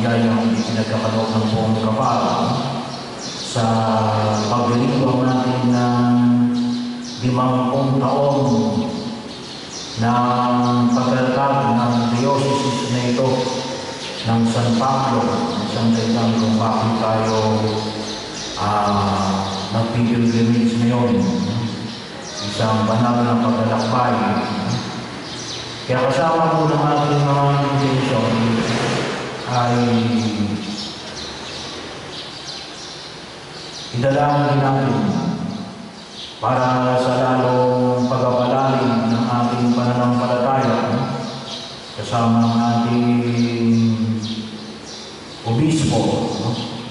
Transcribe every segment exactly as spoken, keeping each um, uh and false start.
biyayang pinagkakaloob ng buong kapal sa paglilingkod natin ng limangpung taon ng paglalakad ng diocese na ito ng San Pablo, isang dahilan kung bakit tayo uh, nagpipilgrimage ngayon, isang banal na paglalakbay. Kaya kasama po ng ating mga intention ay idalangin natin para sa lalong pagpapalalim ng ating pananampalataya kasama ang ating obispo, no?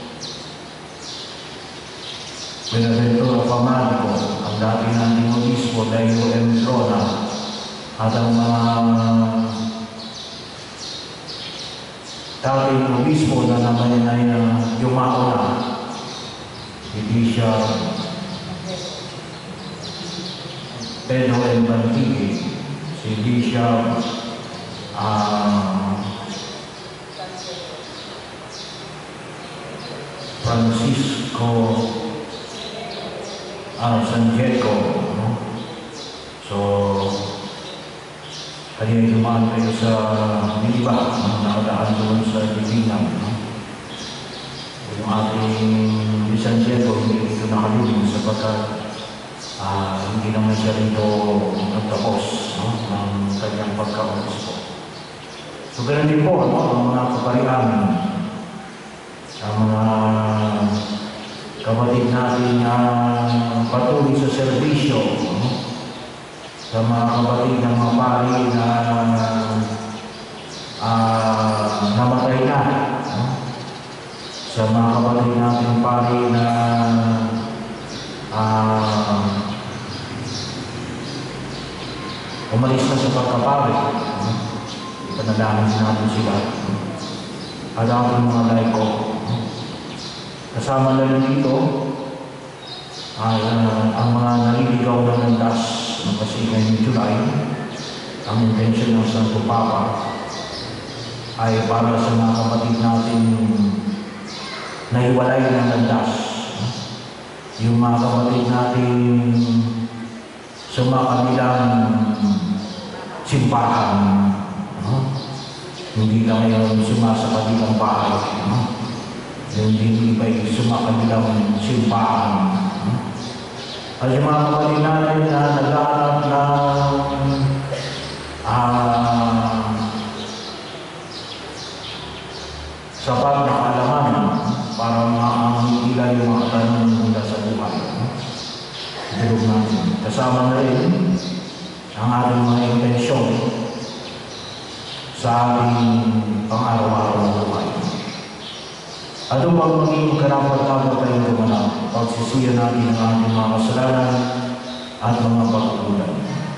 Buenaventura Famadico, ang dati nating obispo Dayo M. Lona, at ang mga dating obispo na naman ay yumao na, hindi siya Pedro M. Bantigue, hindi siya uh, Francisco uh, San Diego, no? So kaya dumaan kayo sa Liba, no? Nakadaan doon sa Divinam, no? Yung ating San Diego hindi ito nakalulong sapagkat Uh, hindi naman siya rito nagtapos, no? Ng kanyang pagka-obispo. So ganun din po, no? Ang mga kaparihan, ang mga kapatid natin na uh, patuloy sa serbisyo, no? Sa mga kapatid ng mga pari na uh, namatay na, no? Sa mga kapatid natin pari na uh, umalis na sa pagkapari, ipanalangin natin sila. At ang mga laiko, kasama na rin dito ay uh, ang mga naliligaw na landas kasi ngayong July, ang intention ng Santo Papa ay para sa mga kapatid natin na iwalay ng landas, yung mga kapatid natin sa mga kabilang simbahan, no? Hindi lang ngayon sumasa kabilang bahay, no? Hindi ba yung sumakabilang simbahan, no? At yung mga kapatid natin na naghahanap ng uh, sapat na kaalaman para maangkila yung mga tanong mula sa buhay, no? Tulog natin. Kasama na rin ang ating mga intensyon sa ating pang-araw-araw na buhay. At upang maging karapat-dapat tayong gumanap, pagsisiya natin ang ating mga kasalanan at mga pagkukulang.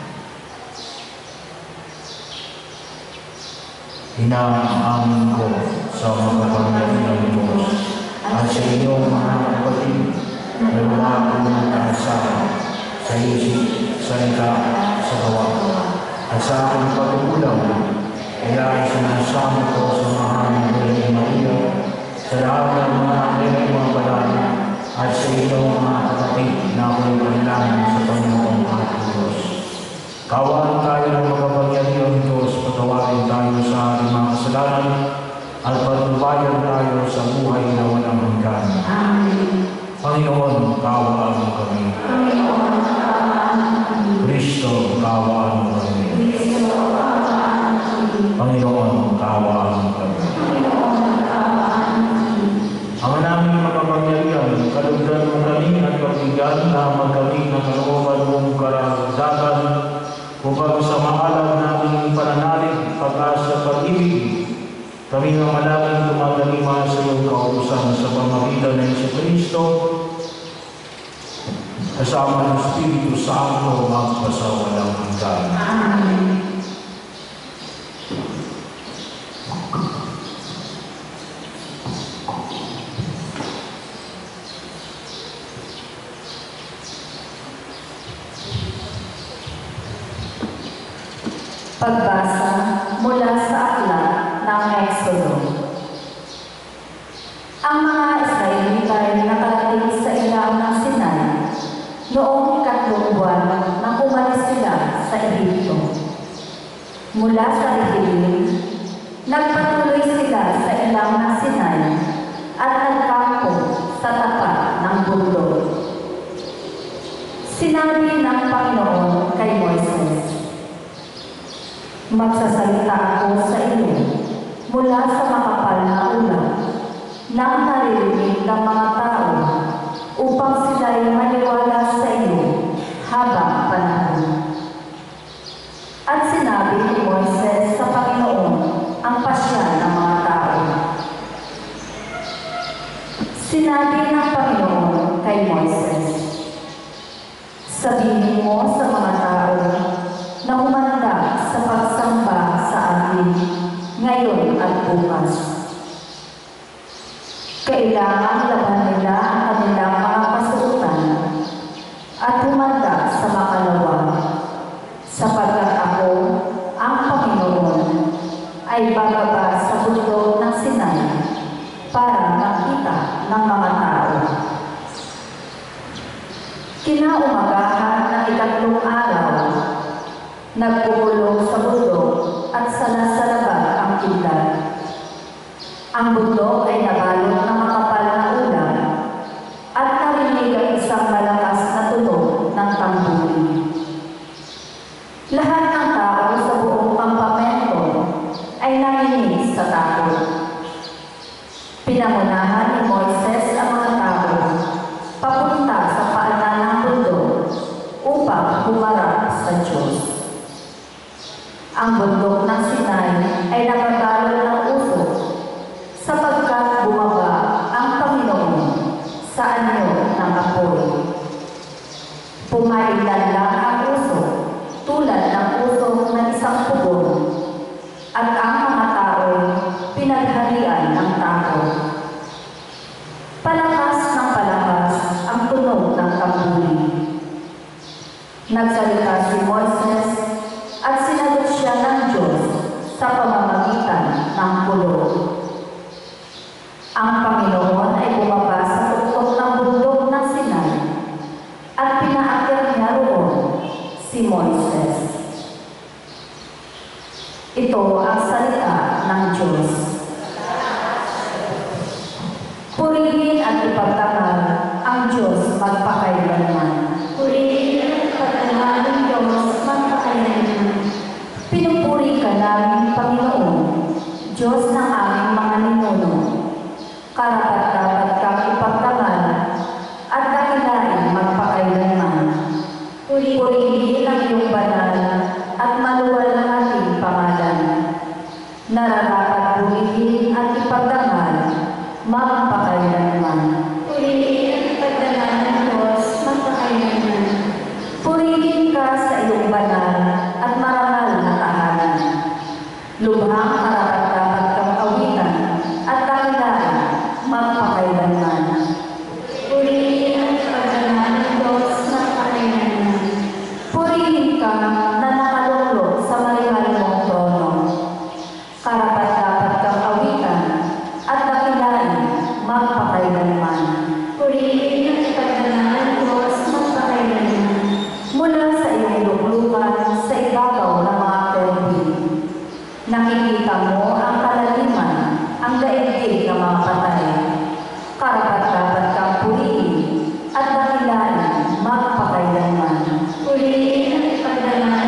Inaamin ko sa mga pagkakas ng Diyos at sa inyong mga kapatid na wala akong nagkakasama sa isip, salita, sa gawa, at sa aking pagkukulang, kaya ay sinasama ko sa mahal ng Birhen Maria, sa lahat ng mga anghel mga banal, at sa inyong mga kapatid na ako'y panalangin sa Panginoon ating Diyos. Kawan tayo ng makapangyarihang Diyos, patawarin tayo sa ating mga kasalanan, at patnubayan tayo sa buhay na walang hanggan. Amen. Panginoon, kawaan mo kami. Panginoon, kawaan mo kami. Kristo, kawaan mo kami. Kristo, kawaan mo kami. Panginoon, kawaan mo kami. Panginoon, kawaan mo kami. Ang naming makapangyarihan, kalugdan mo kami at pagbigyan na magkami ng kalooban mong karagdagan upang sa maalam naming pananalig pag-asa pag-ibig, kami ng malaging tumatalima sa iyong kautusan sa pamamagitan ng Jesucristo, kasama ng Espiritu Santo magpasawalang hanggan. Amen. Pagbasa mula sa aklat ng Exodo. Mula sa Refidim, nagpatuloy sila sa ilaw ng Sinai at nagkampo sa tapat ng bundok. Sinabi ng Panginoon kay Moises, "Magsasalita ako sa iyo mula sa makapal na ulan nang naririnig ng mga tao upang sila'y maniwala sa iyo habang panahon." At sinabi ni Moises sa Panginoon ang pasya ng mga tao. Sinabi ng Panginoon kay Moises, "Sabihin mo sa mga tao na humanda sa pagsamba sa akin ngayon at bukas. Kailangan laban nila ang kanilang mga kasuotan at humanda sa makalawa, sapagkat ako, ang Panginoon, ay bababa sa bundok ng Sinai para makita ng mga tao." Kinaumagahan ng ikatlong araw, nagpupulong sa bundok at salasalabat ang kidlat. Ang bundok ay nabalot ng makapal na ulan at narinig ang isang malakas na tunog ng tamburi. Lahat ng tao sa buong kampamento ay nanginig sa takot. Pinangunahan ni Moises ang mga tao papunta sa paanan ng bundok upang humarap sa Diyos. Ang bundok ng Sinai ay nakabalot ng usok sapagkat bumaba ang Panginoon sa anyo ng apoy. Pumailan lang ang usok tulad ng usok ng isang pugon, at ang mga tao pinagharian ng takot. Palakas ng palakas ang tunog ng tamburi. Nagsalita si Moises at sinagot siya ng Diyos sa pamamagitan ng kulog. Ang Panginoon ay bumaba sa tuktok ng bundok ng Sinai at pinaakyat niya roon si Moises. Ito ang salita ng Diyos. Purihin at ipagtangal ang Diyos magpakailanman. Purihin at ipagtangal ang Diyos magpakailanman. Pinupuri ka namin, Panginoon, Diyos ng aming mga ninuno. Karapat-dapat kang ipagtangal at dakilain magpakailanman. Purihin ang iyong banal at maluwalhating pangalan. Nararapat purihin at ipagtangal magpakailanman. Purihin at ipagtangal ng Diyos magpakailanman. Purihin ka sa iyong banal at marangal na tahanan. Lubhang karapat-dapat kang awitan at dakilain magpakailanman. Purihin at ipagtangal ng Diyos magpakailanman. Purihin ka na nakalulog sa marihal mong trono. Karapat-dapat kang awitan at dakilain magpakailanman. Purihin at ipagtangal ng Diyos magpakailanman. Mula sa iyong luklukan sa ibabaw ng mga kerubin, nakikita mo ang kalaliman, ang daigdig ng mga patay. Karapat-dapat kang purihin at dakilain magpakailanman. Purihin at ipagtangal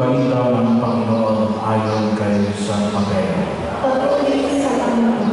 balita ng Panginoon ayon kay San Mateo. Pagpuli sa Panginoon.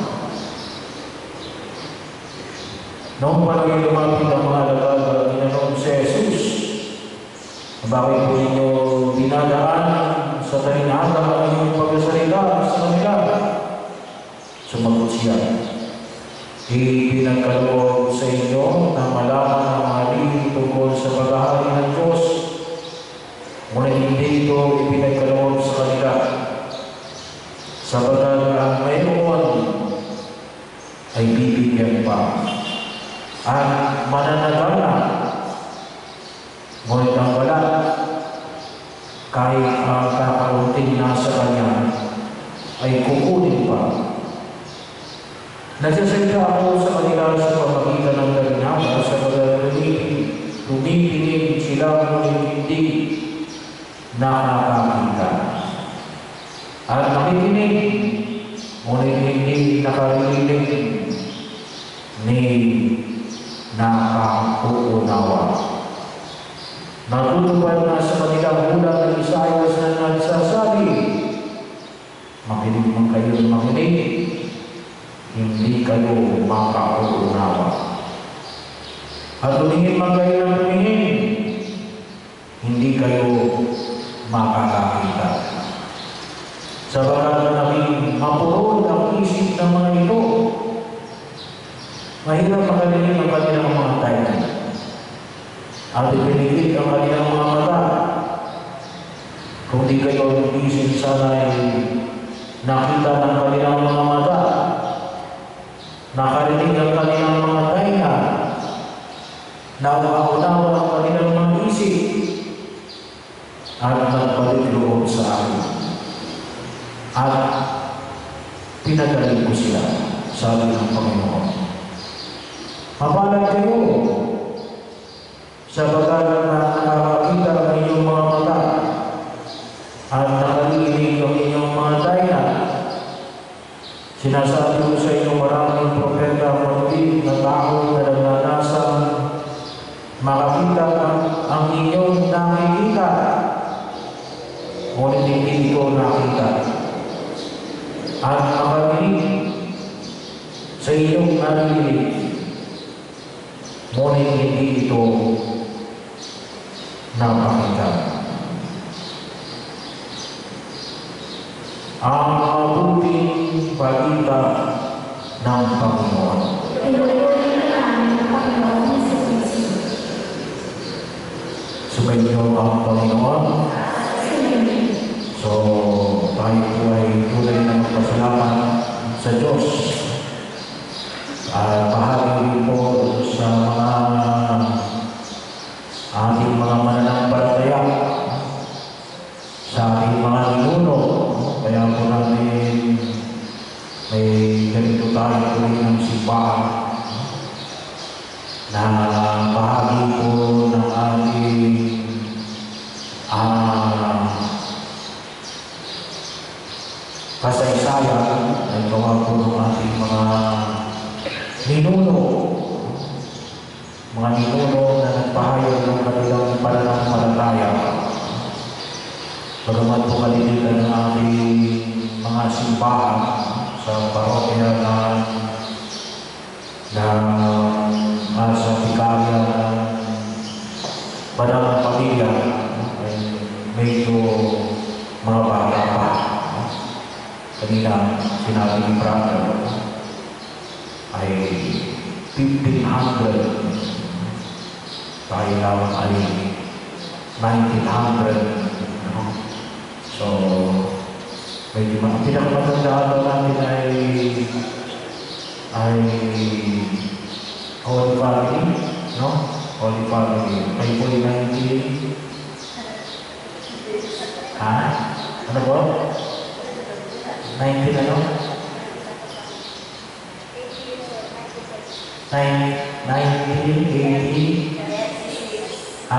Noong panahon lumapit ang mga alagad at tinanong si Jesus, bakit po ninyo dinadaan sa talinhaga ang inyong pagkasalita sa kanila? Sumagot siya, ipinagkaloob sa inyo na malaman ang mga lihim tungkol sa paghahari ng Diyos, ngunit hindi ito ipinagkaloob sa kanila, sapagkat ang mayroon ay bibigyan pa at mananagana, ngunit ang wala, kahit ang kakaunting nasa kanya, ay kukunin pa. Nagsasalita ako sa kanila sa pamagitan ng talinhaga sa paglalagay, tumitingin sila ngunit hindi nakakakita. At nakikinig, ngunit hindi nakarinig ni nakauunawa. Natutupad na sa kanila mula ng Isaias na nagsasabi, makinig man kayo makinig, hindi kayo makauunawa. At tumingin man kayo ng tumingin, hindi kayo makakakita. Sapagkat naging mapurol ang isip ng mga ito, mahirap makalinig ang kanilang mga tayo. At ipinigit ang kanilang mga mata. Kung di kayo isip sana ay nakita ng kanilang mga mata, nakarinig ang kanilang mga tainga, nauunawa ang kanilang mga isip, at nagpalit loob sa akin. At pinagaling ko sila, sabi ng Panginoon. Mapalad kayo, sapagkat na nakakakita ang inyong mga mata, at nakarinig ang inyong mga tainga. Sinasabi ko sa inyo, maraming propeta muli na tao na nagnanasang makakita ang, ang inyong nakikita, ngunit hindi ito nakita. At makarinig sa inyong narinig, ngunit hindi ito nakakita. Ang mabuting balita ng Panginoon. Pinupuli namin ang Panginoon sa Kristo. Sumainyo ang Panginoon. So, tayo po ay tunay na magpasalamat sa Diyos. At bahagi rin po sa mga ating mga mananampalataya, sa ating mga ninuno. Kaya po natin may ganito tayo po ng simbahan na bahagi po ng ating uh, kasaysayan ay gawa po ng ating mga ninuno, mga ninuno na nagpahayag ng kanilang pananampalataya. Bagamat po kalilitan ng ating mga simbahan sa parokya na na sa Vicaria ng Banal Pamilya ay medyo mga bata pa. Kanina sinabi ni Brother ay fifteen hundred tayo lang ay nineteen hundred. So, medyo mga pinakamatandaan natin ay ay Holy Family, no? Holy Family. May Holy nineteen. Ha? Ano po? nineteen ano? nineteen eighty. Ha?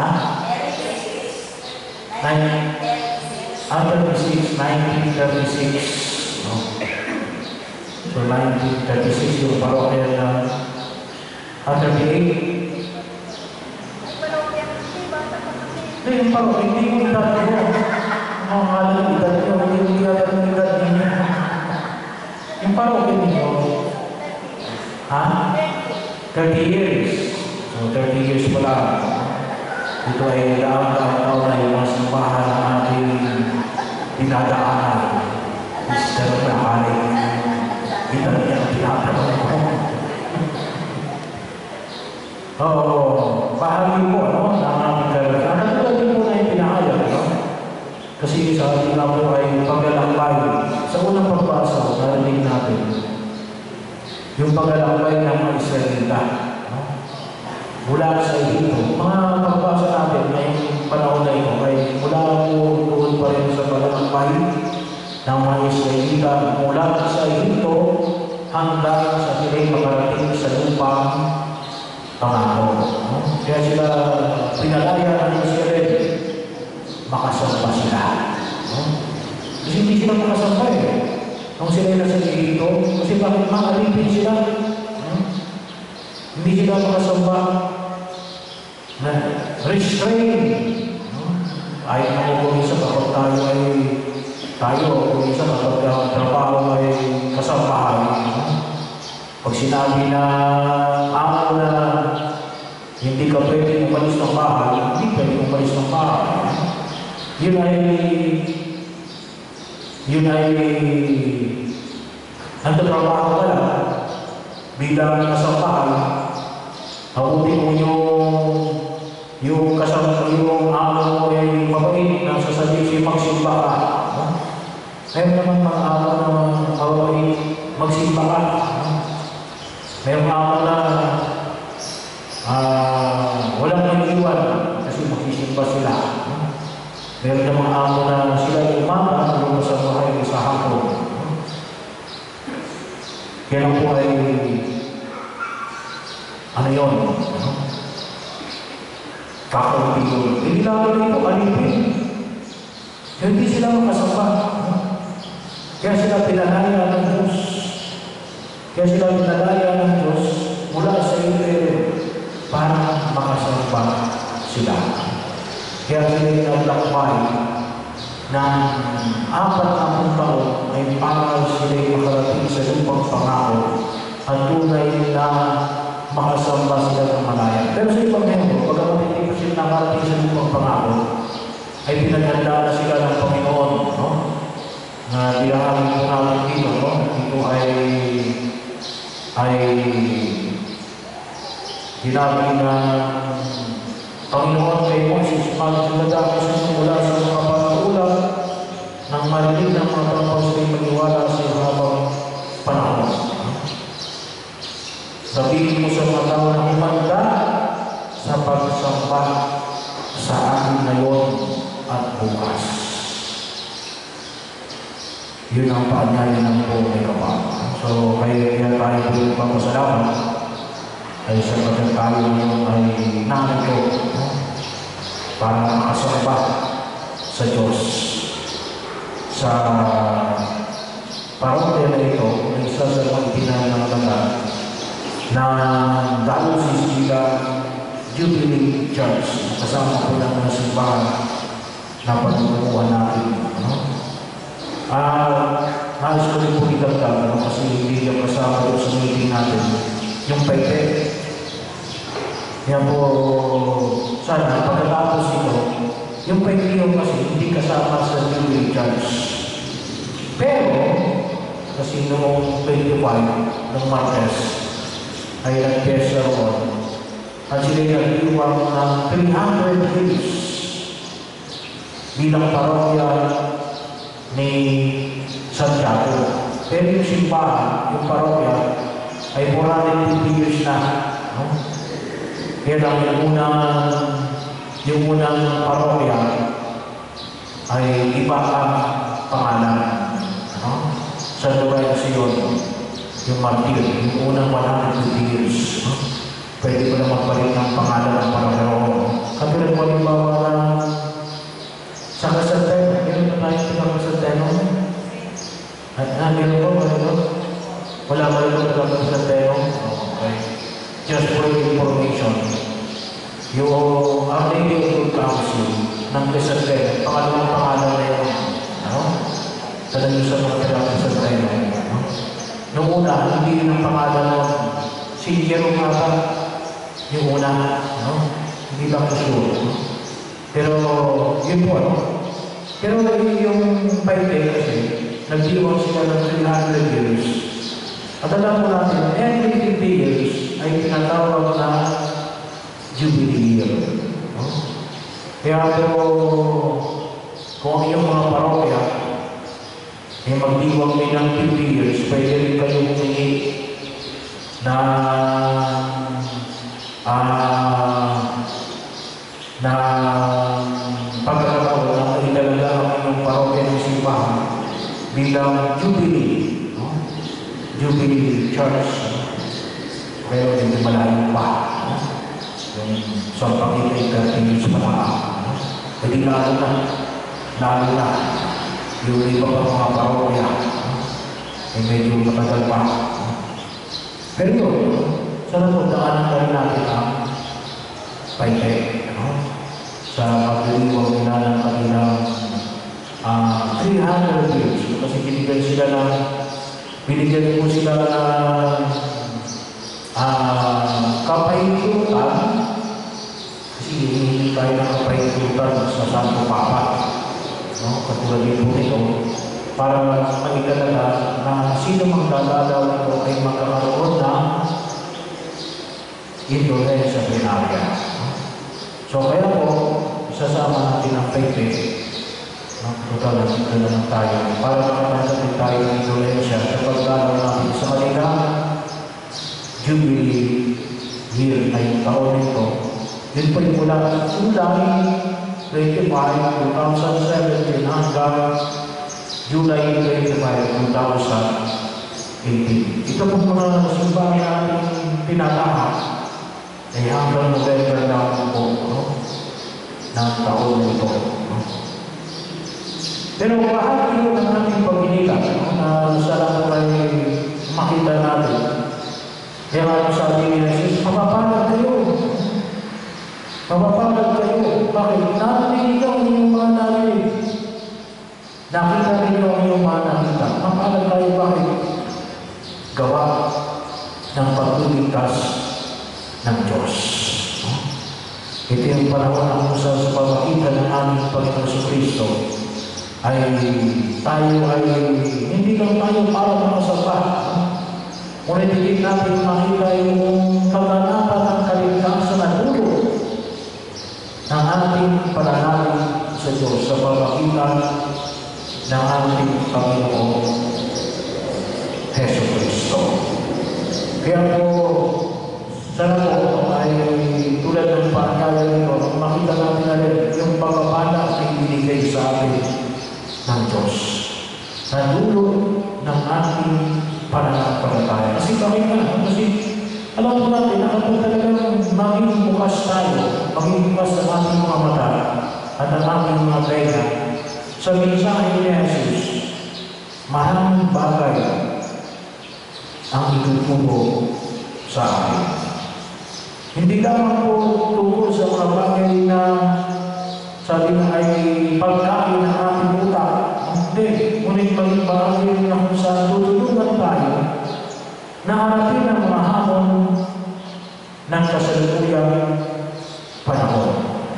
Ah, thirty-six, nineteen thirty-six. No? So, nineteen thirty-six yung parokya na ah, thirty-eight. Hindi, yung parokya, hindi ko nilalayo. dinadaanan. Mister Bahari, kita yang tinatawag ko. Oo, bahagi po, ano, ng aming karanasan. Katulad din po na yung pinahayag, no? Kasi sa ating nga po ay paglalakbay. Sa unang pagbasa, narinig natin yung paglalakbay ng mga Israelita. No? Mula sa Ehipto. Mga pagbasa natin ngayong panahon na ito ay mula po doon pa rin sa paglalakbay ng mga Israelita mula sa Ehipto hanggang sa sila'y makarating sa lupang pangako. No? Kaya sila pinalaya ng Israel, makasamba sila. No? Kasi hindi sila makasamba eh. Nung sila yung nasa Ehipto, kasi bakit makalipin sila? No? Hindi sila makasamba na restrain. No? Ay nakukulisa kapag tayo ay tayo, kulisa kapag ang trabaho ay kasambahan. No? Pag sinabi na amo na hindi ka pwede umalis ng bahay, hindi pwede umalis ng bahay. Yun ay yun ay nagtatrabaho ka lang bilang kasambahan. Habutin mo yung yung kasama yung amo mo ay mabait na sasabihin siya magsimba ka. No? Kaya naman mga amo na mabait magsimba ka. No? Mayroong amo na uh, walang nag-iwan kasi magsisimba sila. No? Mayroon na mga amo na sila yung umaga kung sa bahay sa hapon. No? Kaya po ay ano yun? No? Kakautigol. Hindi lang ito alipin. Hindi sila makasama. No? Kaya sila pinalaya ng Diyos. Kaya sila pinalaya ng Diyos mula sa Israel para makasamba sila. Kaya sila naglakbay ng apat na pong taon ay para sila makarating sa lupang pangako at tunay na makasamba sila ng malaya. Pero sa ibang membro, pag hindi pa sila nakarating sa lupang pangako, ay pinaghandaan na sila ng Panginoon. No? Na dilahamin po namin dito, no? Dito ay ay sinabi na Panginoon kay Moses, magdadako sa mula sa mga patulang ng marinig ng mga tampang sa'yo maniwala sa habang panahon. Sabihin mo sa mga tao na humanda sa pagsamba sa akin ngayon at bukas. Yun ang paanyaya ng buong may kapal. So, kaya kaya tayo po yung papasalamat ay sa pagkakalo nyo ay nanito no? Para makasamba sa Diyos. Sa parokya na ito, ay isa sa mga pinanangalaga na Diocese sila Jubilee Church. Kasama po lang ng simbahan na patutukuhan natin. No? Ah, nais ko rin po itagdag, no? Kasi hindi yung kasama doon sa meeting natin. Yung pwede. Yan po, sana pagkatapos ito, yung pwede yung kasi hindi kasama sa Jubilee Church. Pero, kasi noong twenty-five, ng Martes, ay nag-pesa roon. At sila nag-iwang ng three hundred days bilang parokya ni Santiago. Pero yung simbahan, yung parokya, ay four hundred fifty years na. No? Kaya lang yung unang, yung unang parokya ay iba ang pangalan. No? Sa Lorenzion, yung martir, yung unang one hundred fifty years. No? Pwede ko na magpalit ng pangalan ng parokya. Katulad mo yung bawa na sa Kasanteno, meron na tayo pinag-Kasanteno. At na, meron ba? Meron ba? Wala ba rin ito ng Kasanteno? Okay. Just for information. Yung ang Neighborhood Council ng Kasanteno, pangalawang pangalan na yun. Ano? Talagang sa mga pinag-Kasanteno. No? Noong una, hindi rin ang pangalan nun. Si Jerome Mata, yung una. No? Hindi lang po sure. No? Pero, yun po, ano? Pero yung Paite kasi, nagdiwang sila ng three hundred years. At alam mo natin, every fifty years ay tinatawag na Jubilee year. No? Kaya pero, kung ang iyong mga parokya, ay magdiwang din ng fifty years, pwede rin kayo humingi na ah, na pagkakataon na inalaga ang inyong parokya ng simbahan bilang Jubilee, no? Jubilee Church. Pero hindi malayo pa, no? Yung sa pag-ibig sa pataas. Hindi lalo na, lalo na, yung iba pa mga parokya, ay medyo matagal pa. Pero yun, sa natundaan na rin natin ang Paite, no? Sa pagdiliwang nila ng kanilang uh, three hundred years. Kasi binigyan sila ng, binigyan po sila ng uh, kapahitutan. Kasi hindi tayo ng kapahitutan sa Santo Papa. No? Katulad din po ito, para mag-igalala na sino magdadalaw ito ay magkakaroon ng indulhensya plenaria. So kaya po, isasama natin ang Paite, no? Total na naman tayo, para makakaroon tayo ng indulhensya sa pagdalaw natin sa kanilang Jubilee year na yung taon nito. Yun po yung mula July twenty-five, two thousand seventeen hanggang July twenty-five, two thousand eighteen. Ito po mga simbahan natin pinatahan ay hanggang November na po, no? Ng taon nito. No? Pero bahagi yun ng ating pag-inilan, no? Na sana po ay makita natin. Kaya nga sabi ni Jesus, mapapalad kayo. Mapapalad kayo. Bakit? Narinig ang inyong mga narinig. Nakita rin ang inyong mga nakita. Mapapalad kayo. Bakit? Gawa ng pagtuligtas ng Diyos. Ito yung panahon ang usa sa pamagitan ng aming Panginoon sa Kristo ay tayo ay hindi lang tayo para makasapa. Ngunit hindi natin makita yung kaganapan ng kaligtasan na dulo ng ating pananalig sa Diyos sa pamagitan ng ating Panginoon Heso Kristo. Kaya po, sana po ay tulad ng paakala nito, makita natin na rin yung pagpapala na ibinigay sa atin ng Diyos sa dulo ng ating pananampalataya. Kasi kami na, kasi alam mo natin na kapag talagang maging bukas tayo, maging bukas sa ating mga mata at ang ating mga kaya, sa mensahe ni Jesus, maraming bagay ang ituturo sa atin. Hindi lamang po tungkol sa mga bagay na sabi na ay pagkain ng ating utak. Hindi, ngunit maging bagay na kung saan tutulungan tayo na harapin ang mga hamon ng kasalukuyang panahon.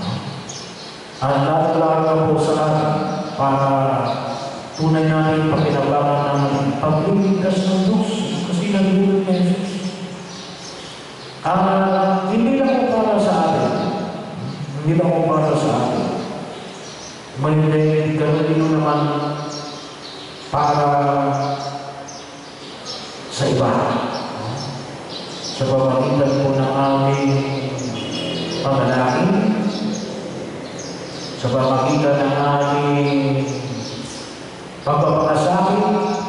At lalala po sa atin para tunay natin pakinabangan ng pagliligtas ng Diyos kasi nagulot ng Jesus. Uh, hindi lang po para sa atin. Hindi lang po para sa atin. May gano'n naman para sa iba. Sa pamagitan po ng aming pangalangin, sa pamagitan ng aming pagpapakasakit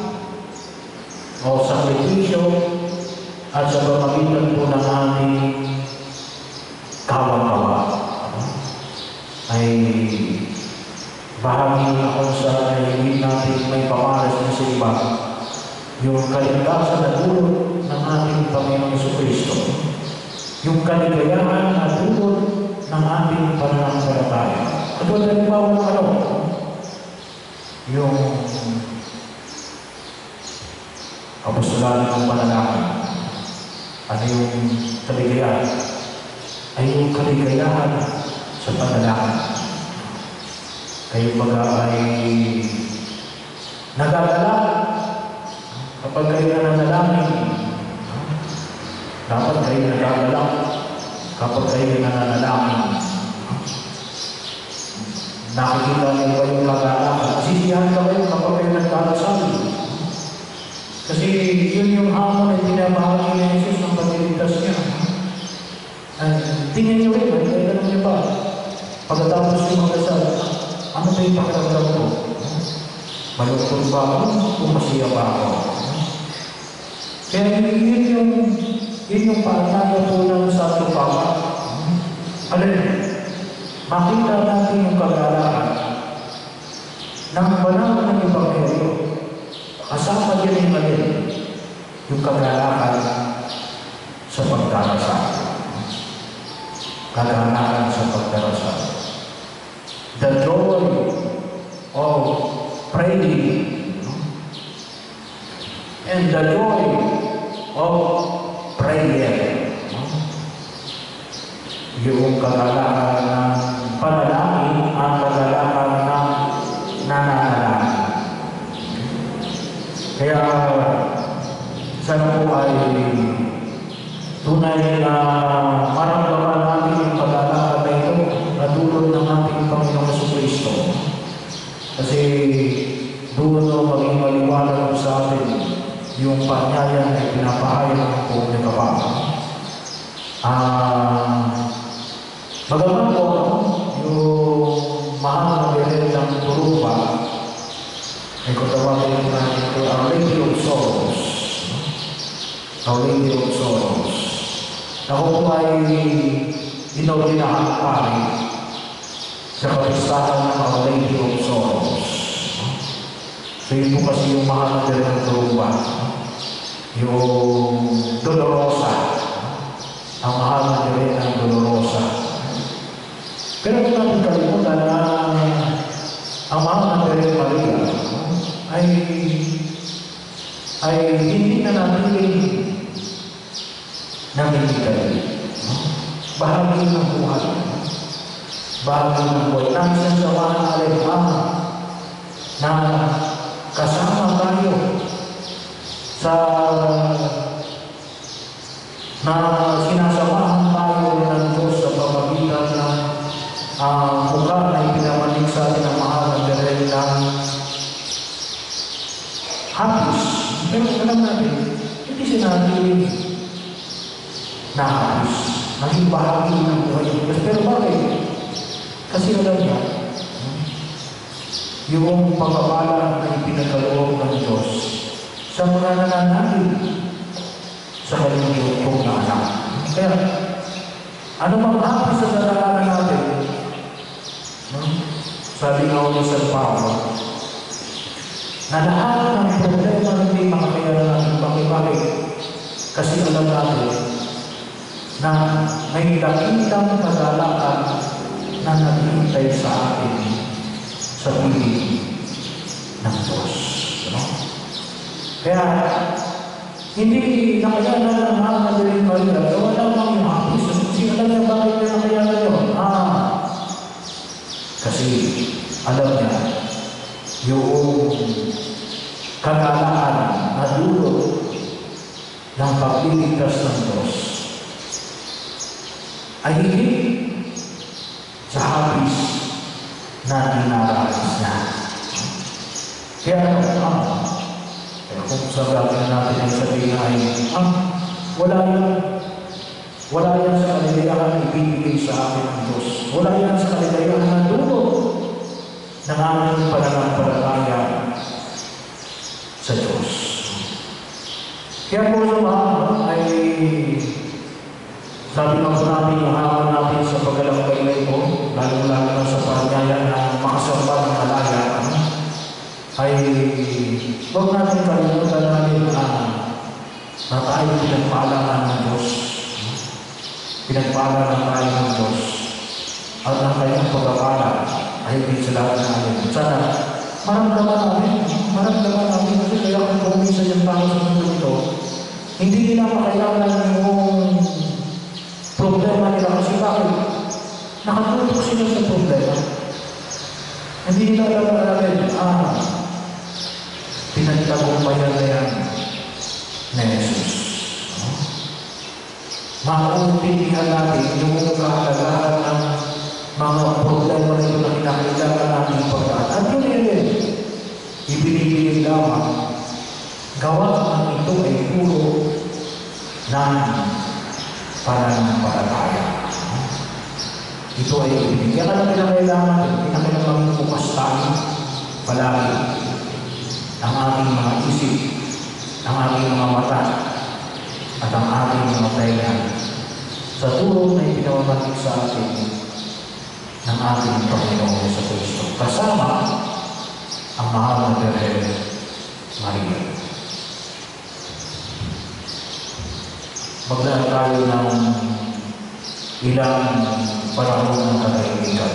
o sakripisyo, at sa pamagitan po ng aming kawa-kawa ay bahagi ako sa hindi natin may pamalas na sa iba yung kaligtasan na dulot ng ating Panginoon Jesucristo, yung kaligayahan na dulot ng ating pananampalataya. At wala rin bawang ano, yung apostolado ng panalangin. Ano yung kaligayahan? Ay yung kaligayahan sa panalangin. kayo baga ay nagagalak kapag kayo nananalangin. Dapat kayo nagagalak kapag kayo nananalangin. Nakikita niyo ba yung kagalakan? Sisiyahan ka kayo kapag kayo nagdarasal. Kasi yun yung hamon na pinabahagi ni Jesus ng pagliligtas niya. At tingnan niyo rin, ay alam niyo ba, pagkatapos yung magdasal, ano ba yung pakiramdam ko? Malungkot ba ako? Kung masiya ba ako? Kaya yun yung, yun yung paanaya po ng Santo Papa. Alam niyo, makita natin yung kagalakan ng banal ng Ebanghelyo. Kasama din yung alin, yung kagalakan sa pagdarasal. Kagalakan sa pagdarasal. The joy of praying and the joy of prayer. Yung kagalakan ng panalangin ang kagalakan ng nananalangin. Kaya sana po ay tunay na maramdaman natin yung kagalakan na ito na dulot ng ating Panginoong Jesucristo. Kasi doon na maging maliwanag sa atin yung panyayan na pinapahayag ng buong Kapag. Ah, bagaman po yung mahal na birin ng Turuba, ay kung tawagin natin ito, Our Lady of Sorrows. Our Lady of Sorrows. Ako po ay inordinahan pari sa kapistahan ng Our Lady of Sorrows. So yun po kasi yung mahal na birin ng Turuba. Yung Dolorosa. Ang mahal na birin ng Dolorosa. Pero kung natin kalimutan na ang mahal na birin Maria ay ay hindi na natin namimigay. Bahagi ng buhay. Bahagi ng buhay. Nang sinasawa ng alipama na kasama tayo sa na sinasamahan tayo ng Diyos sa pamagitan ng uh, mukha na ipinamalig sa atin ang mahal na birin ng hapis. Pero alam natin, hindi sinabi na hapis. Naging bahagi ng buhay. Pero bakit? Kasi alam niya, yung pagkabala na ipinagkaloob ng Diyos sa mga nananalig sa kanyang kong na anak. Kaya, ano mang hapis sa daraanan natin? Sabi nga ni San Pablo, na lahat ng problema hindi makakayala natin bakit-bakit. Kasi alam natin na may dakitang kagalakan na naghihintay sa atin sa piling ng Diyos. No? Kaya, hindi nakayala ng mahal na birin Maria, so wala mang yung hapis. Kasi alam niya bakit niya nakayala yun? Ah, kasi alam niya, yung kagalakan na dulot ng pagliligtas ng Diyos ay hindi sa hapis na dinaranas niya. Kaya ano, ah, kaya kung sabihin natin ang sabihin ay, ah, wala yan, wala yan sa kaligayahan ibibigay sa akin ng Diyos. Wala yan sa kaligayahan na dulot ng aming pananampalataya sa Diyos. Kaya po sa mga ay sabi nga po natin yung hamon natin sa paglalakbay po, lalo-lalo na sa panyaya ng makasamba ng malaya, ay huwag natin kalimutan natin na na tayo pinagpaalaman ng Diyos. Pinagpaalaman tayo ng Diyos. At ang kanyang pagkakala ay hindi sa lahat natin. Sana maramdaman natin, maramdaman natin kasi kaya kung kumisa yung tao sa mundo ito, hindi nila makailangan yung problema nila kasi bakit? Nakatutok sila sa problema. Hindi nila alam namin, ah, pinagtagumpayan na yan ni Jesus. No? Mauntindihan natin yung kahalagahan ng mga problema na ito na kinakailangan natin pagkaan. At yun yun, ibinibigay lamang, gawa ng ito ay puro ng pananampalataya. Ito ay ibinibigay. Kaya na kinakailangan, kinakailangan bukas tayo palagi ang ating mga isip, ang ating mga mata, at ang ating mga tainga sa tulong na ipinawamatik sa atin ng ating Panginoon sa Kristo. Kasama ang mahal na Birhen Maria. Maglaan tayo ng ilang panahon ng katahimikan.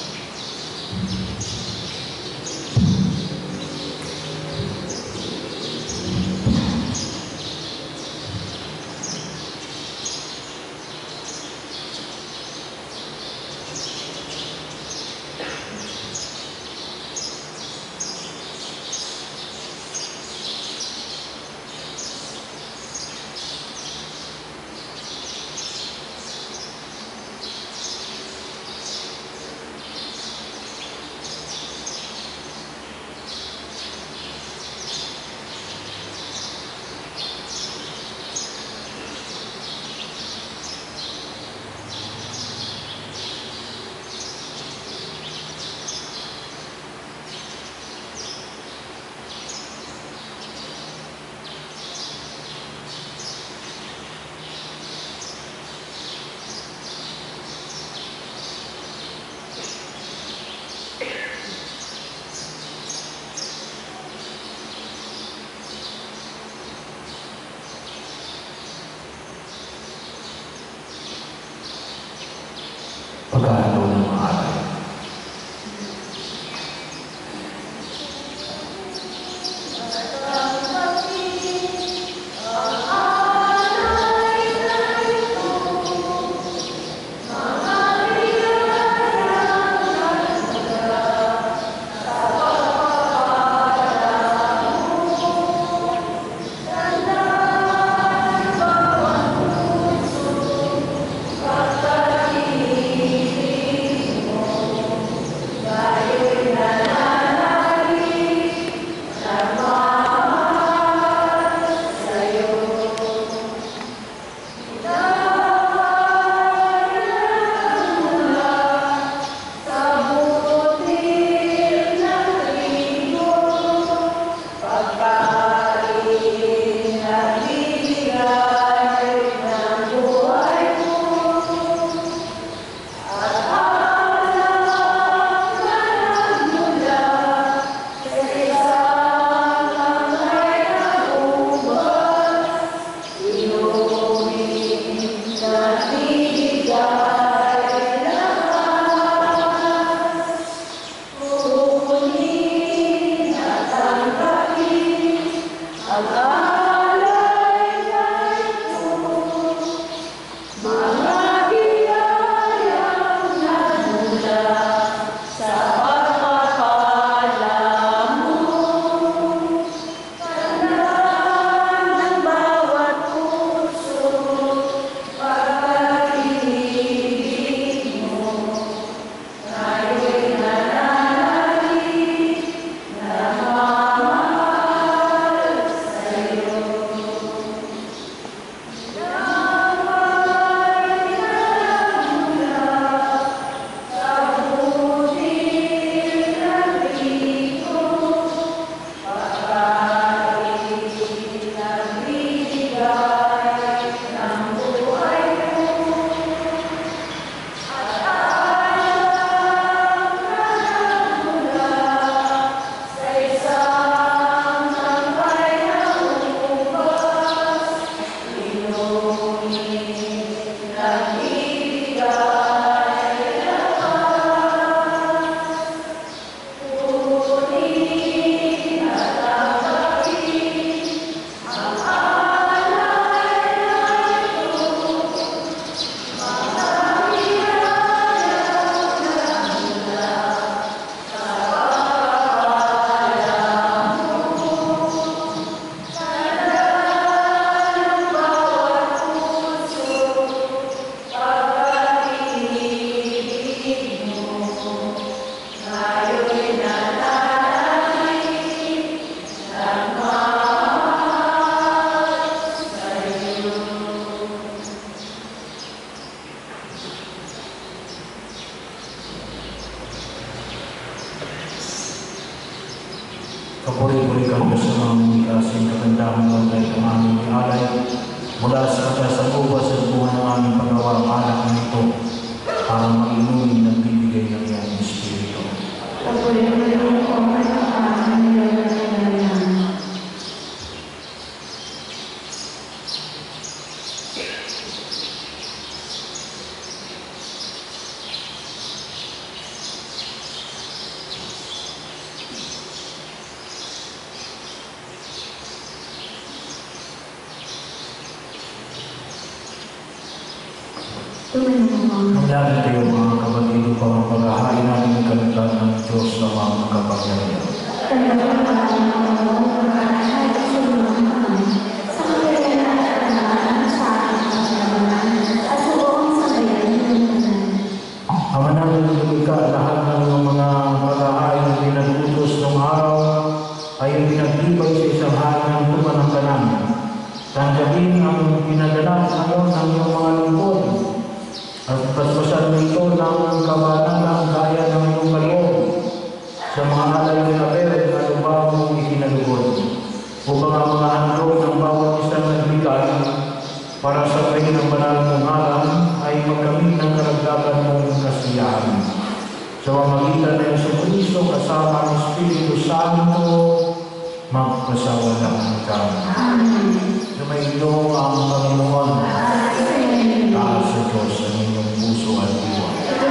Pagkahalo ng mga alay. Bye. pinagpupuri kami sa mga kasing kagandahan ng kahit ang aming alay mula sa katasagubas at buwan ng aming paggawa anak nito para mag-inumin ng bibigay ng iyong Espiritu. Pagpurihan mo yung kumay ng aming nilalayan. Ang langit kayo mga kapatid upang ang paghahain namin ng kalagyan ng Diyos na mga kapangyarihan. Ama namin lumika lahat ng mga paghahain na pinagutos ng araw ay ang pinagtibay sa isang hari ng tumanang kanan. Tanggapin ang pinadala ngayon ng iyong mga lingkod. At paspasan mo ito ng kabanang kaya ng iyong kaloob sa mga alay ng Abel na lupa mong ikinalugod. Upang ang mga handog ng bawat isang nagbigay para sa kayo ng banal mong alam ay magkamit ng karagdagan mong kasiyahan. Sa pamamagitan ng Jesucristo kasama ng Espiritu Santo, magpasawalang ka. Amen. Lumayo ang Panginoon. Taas sa Diyos sa inyong puso at diwa.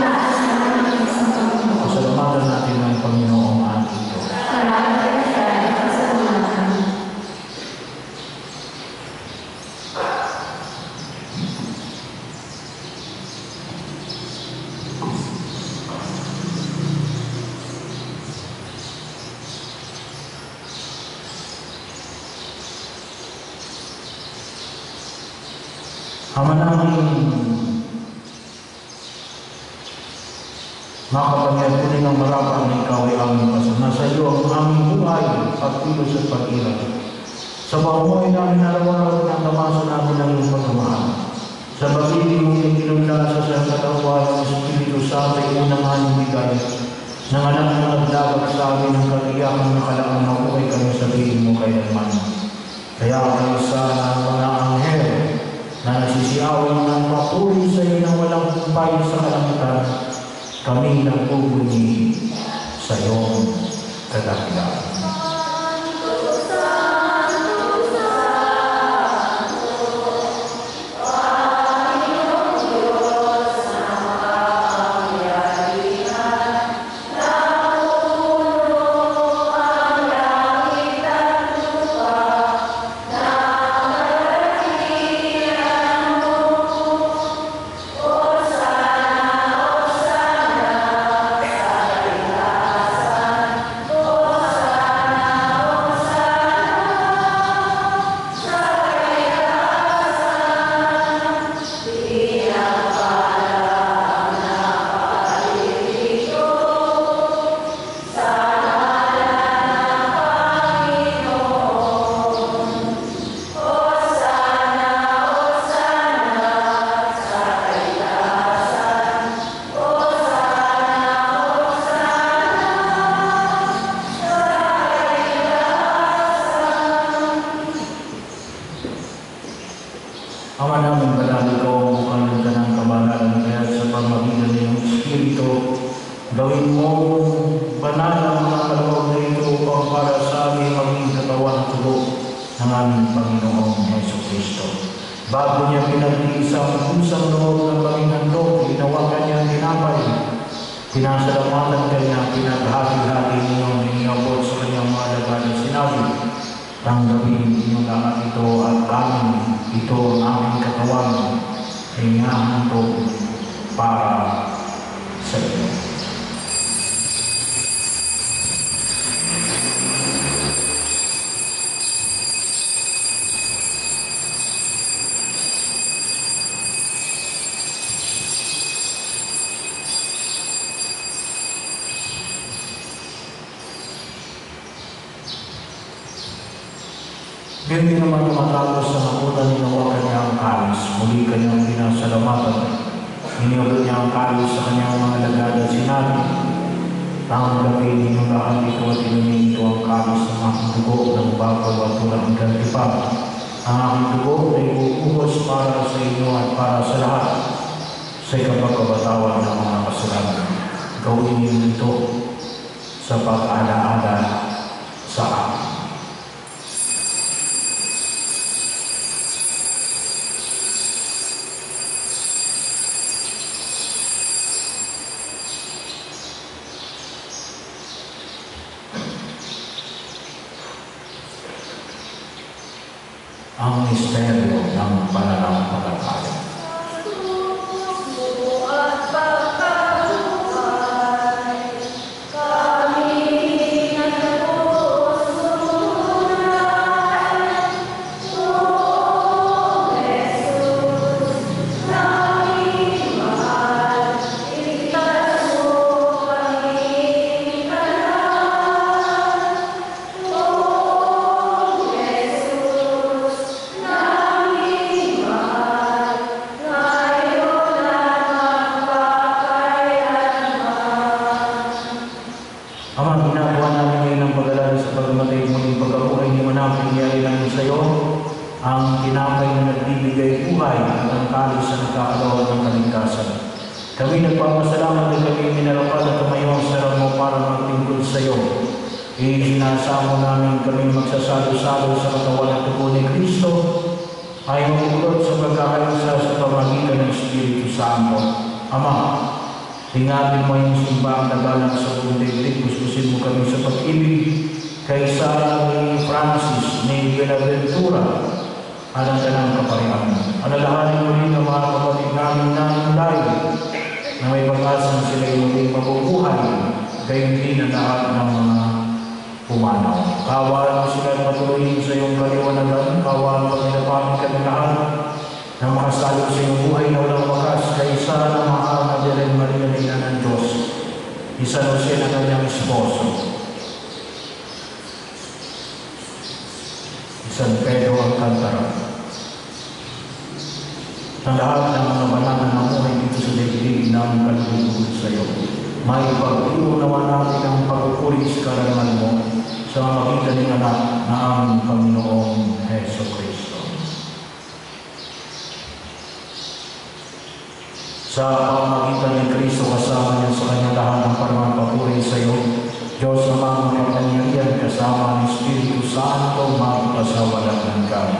Pasalamatan natin ang Panginoong ating Diyos. Ama namin, makapangyarihan ko din ang marapang na ikaw ay aming pasal. Nasa iyo ang aming buhay, pagkilos at pag-iral. Sa pamumuhay namin araw-araw na tamasa namin ang iyong pagmamahal. Sa pag-ibig mong iyong kinulasa sa katawan ng Espiritu sa ating unang aming bigay, ng anak na nagdagag sa amin ng katiyakan na kailangan mabuhay kami sabihin mo kailanman. Kaya kayo sa mga anghel na nagsisiyawin ng papuri sa iyo ng walang kumpay sa kalangitan, kami nagpupuni sa iyong kadakilaan. Ama namin, banal ikaw ang bukalan ka ng kabanalan, kaya sa pamamagitan ng iyong Espiritu, gawin mo banal ang mga kaloob na ito upang para sa amin maging katawan at tubo ng aming Panginoong Jesucristo. Bago niya pinagtiis ang pusang loob ng Panginoon, ginawakan niya ang tinapay, pinasalamatan kanya, pinaghati-hati niyo, iniyabot sa kanyang mga alagad at sinabi, tanggapin niyo lahat ito at amin. Ito ang aming katawan, hingahan ito para sa iyo. Hindi naman matapos sa nakutan ninawakan niya ang kalis. Muli kanyang pinasalamatan. Iniyabot niya ang kalis sa kanyang mga alagad at sinabi, Tanggapin ninyo lahat ito at inumin ito ang kalis ng aking dugo ng bago at tulang gantipan. Ang aking dugo ay uuhos para sa inyo at para sa lahat sa ikapagkabatawan ng mga kasalanan. Gawin ninyo ito sa pag-alaala sa akin. Ang misteryo ng pananampalataya. Ama, ginagawa namin ngayon ang pag-alala sa pagmatay muling pagkabuhay ni manapin niyari namin sa iyo, ang tinapay na nagbibigay buhay at ang kalis na nagkakalawan ng kaligtasan. Kami nagpapasalamat na kami minalapad at tumayo ang sarang mo para magtingkol sa iyo. Isinasamo namin kami magsasalo-salo sa katawan at tubo ni Kristo ay magulot sa pagkakaisa sa pamagitan ng Espiritu Santo. Ama, tingapin mo yung simbang nagalang sa buong daigdig. Gusgusin mo kami sa pag-ibig kay Sarah ni Francis ni Buenaventura alang ka ng kaparihan. Alalahanin mo rin ang mga kapatid namin na nalay na may pag-asang sila yung muling mabubuhay gayon din ang lahat ng mga pumanaw. Kawalan mo sila patuloyin sa iyong kaliwanagan. Kawalan mo pinapamit kami lahat na makasalog sa iyong buhay na walang wakas kay Sarah na mahal na Virgen Maria na ina ng Diyos. Isa na siya na kanyang esposo. San Pedro Alcantara. Sa lahat ng mga banal na namuhay dito sa daigdig namin kalulugod sa iyo. May pag-iwo naman natin ang pagpupuri sa karangal mo sa magitan ng anak na aming Panginoong Heso Kristo. Sa pamagitan ni Kristo kasama niya sa kanyang lahat ng parang sa iyo, Diyos Amang Makapangyarihan kasama ng Espiritu Santo magpasawalan ng kami.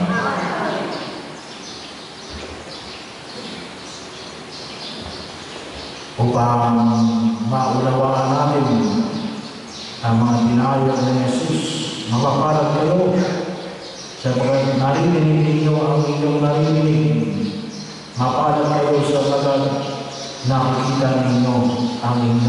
Upang maunawaan natin ang mga dinayos ni Jesus, mapapalag kayo sapagkat narinig ninyo ang inyong narinig. Mapalag kayo sapagkat nakikita ninyo ang inyong